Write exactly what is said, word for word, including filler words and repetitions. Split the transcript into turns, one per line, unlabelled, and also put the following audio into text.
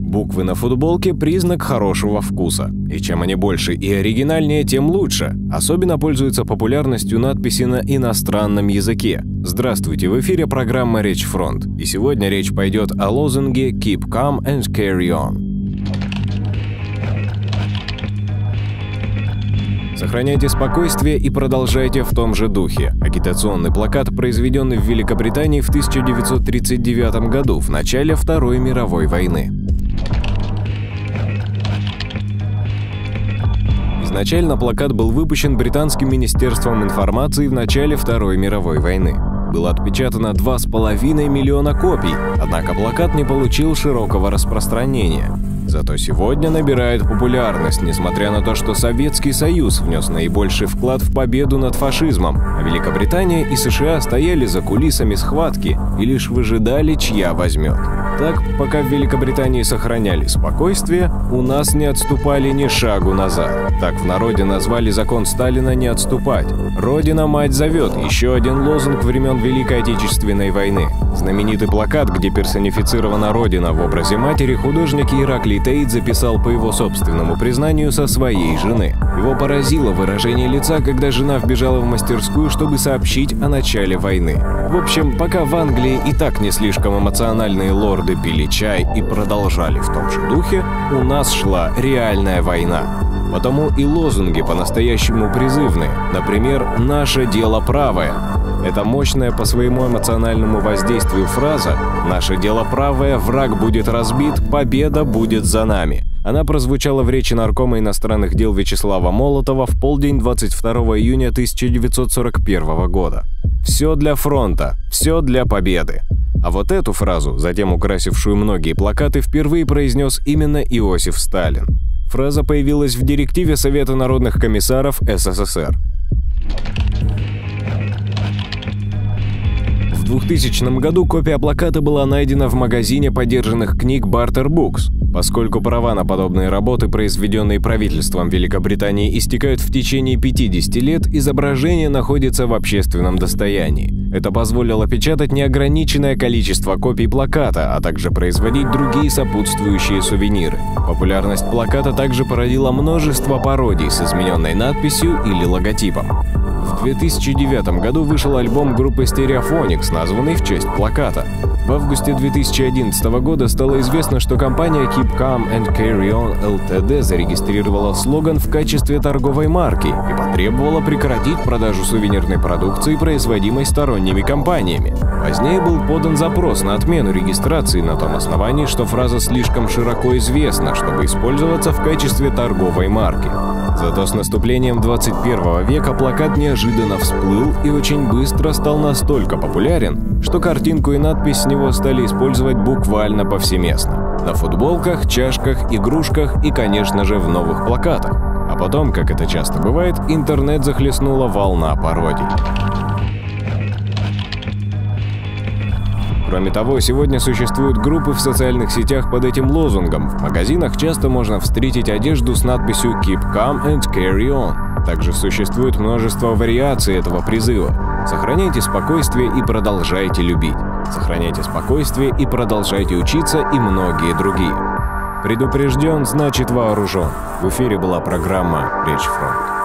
Буквы на футболке – признак хорошего вкуса. И чем они больше и оригинальнее, тем лучше. Особенно пользуются популярностью надписи на иностранном языке. Здравствуйте, в эфире программа «Речь-фронт». И сегодня речь пойдет о лозунге «Keep calm and carry on». Сохраняйте спокойствие и продолжайте в том же духе. Агитационный плакат, произведенный в Великобритании в тысяча девятьсот тридцать девятом году, в начале Второй мировой войны. Изначально плакат был выпущен британским министерством информации в начале Второй мировой войны. Было отпечатано два с половиной миллиона копий, однако плакат не получил широкого распространения. Зато сегодня набирает популярность, несмотря на то, что Советский Союз внес наибольший вклад в победу над фашизмом, а Великобритания и США стояли за кулисами схватки и лишь выжидали, чья возьмет. Так, пока в Великобритании сохраняли спокойствие, у нас не отступали ни шагу назад. Так в народе назвали закон Сталина «Не отступать». «Родина-мать зовет» — еще один лозунг времен Великой Отечественной войны. Знаменитый плакат, где персонифицирована Родина в образе матери, художник Ираклий Тейт записал по его собственному признанию со своей жены. Его поразило выражение лица, когда жена вбежала в мастерскую, чтобы сообщить о начале войны. В общем, пока в Англии и так не слишком эмоциональные лорды пили чай и продолжали в том же духе, у нас шла реальная война. Потому и лозунги по-настоящему призывные. Например, «Наше дело правое». Это мощная по своему эмоциональному воздействию фраза «Наше дело правое, враг будет разбит, победа будет за нами». Она прозвучала в речи наркома иностранных дел Вячеслава Молотова в полдень двадцать второго июня тысяча девятьсот сорок первого года. «Все для фронта, все для победы». А вот эту фразу, затем украсившую многие плакаты, впервые произнес именно Иосиф Сталин. Фраза появилась в директиве Совета народных комиссаров СССР. В двухтысячном году копия плаката была найдена в магазине подержанных книг Barter Books. Поскольку права на подобные работы, произведенные правительством Великобритании, истекают в течение пятидесяти лет, изображение находится в общественном достоянии. Это позволило печатать неограниченное количество копий плаката, а также производить другие сопутствующие сувениры. Популярность плаката также породила множество пародий с измененной надписью или логотипом. В две тысячи девятом году вышел альбом группы Stereophonics, названный в честь плаката. В августе две тысячи одиннадцатого года стало известно, что компания Keep Calm and Carry On эл ти ди зарегистрировала слоган в качестве торговой марки и потребовала прекратить продажу сувенирной продукции, производимой сторонними компаниями. Позднее был подан запрос на отмену регистрации на том основании, что фраза слишком широко известна, чтобы использоваться в качестве торговой марки. Зато с наступлением двадцать первого века плакат неожиданно всплыл и очень быстро стал настолько популярен, что картинку и надпись с него стали использовать буквально повсеместно. На футболках, чашках, игрушках и, конечно же, в новых плакатах. А потом, как это часто бывает, интернет захлестнула волна пародий. Кроме того, сегодня существуют группы в социальных сетях под этим лозунгом. В магазинах часто можно встретить одежду с надписью «Keep calm and carry on». Также существует множество вариаций этого призыва. Сохраняйте спокойствие и продолжайте любить. Сохраняйте спокойствие и продолжайте учиться, и многие другие. Предупрежден, значит вооружен. В эфире была программа «Речь-фронт».